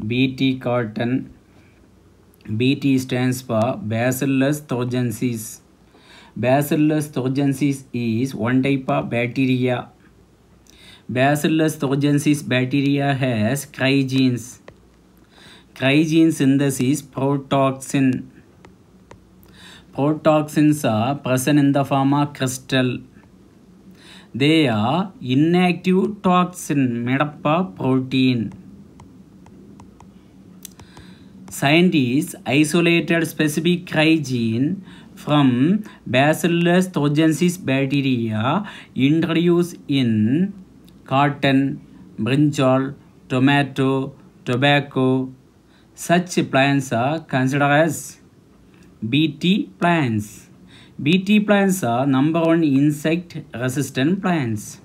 BT cotton. BT stands for Bacillus thuringiensis. Bacillus thuringiensis is one type of bacteria. Bacillus thuringiensis bacteria has crygenes. Crygene synthesis protoxin. Protoxins are present in the form of crystal. They are inactive toxin made up of protein. Scientists isolated specific crygene from Bacillus thuringiensis bacteria introduced in cotton, brinjal, tomato, tobacco. Such plants are considered as BT plants. BT plants are number one insect-resistant plants.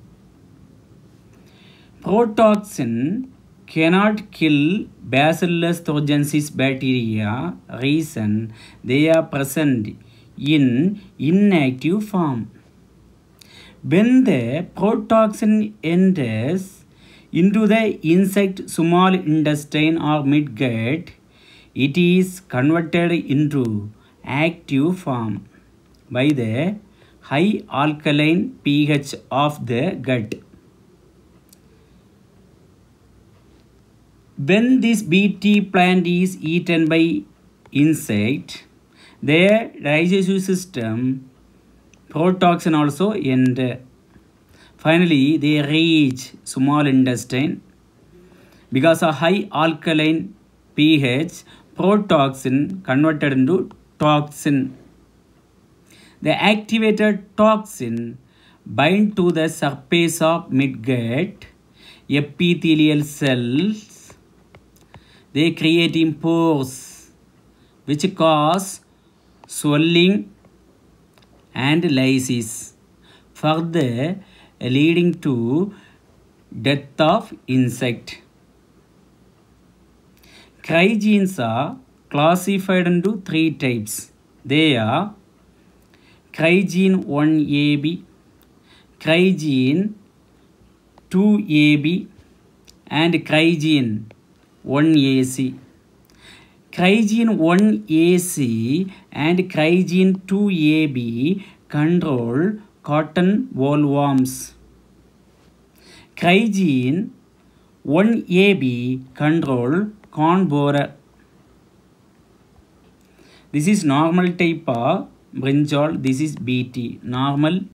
Protoxin cannot kill Bacillus thuringiensis bacteria. Reason they are present in inactive form. When the protoxin enters into the insect small intestine or midgut, it is converted into active form by the high alkaline pH of the gut. When this BT plant is eaten by insect, their digestive system protoxin also enter. Finally, they reach small intestine. Because of high alkaline pH, protoxin converted into toxin. The activated toxin bind to the surface of midgut epithelial cells. They create pores which cause swelling and lysis, further leading to death of insect. Crygenes are classified into three types. They are crygene 1AB, crygene 2AB, and crygene 1AC. Crygene 1AC and crygene 2AB control cotton bollworms. Crygene 1AB control corn borer. This is normal type of brinjal. This is BT. Normal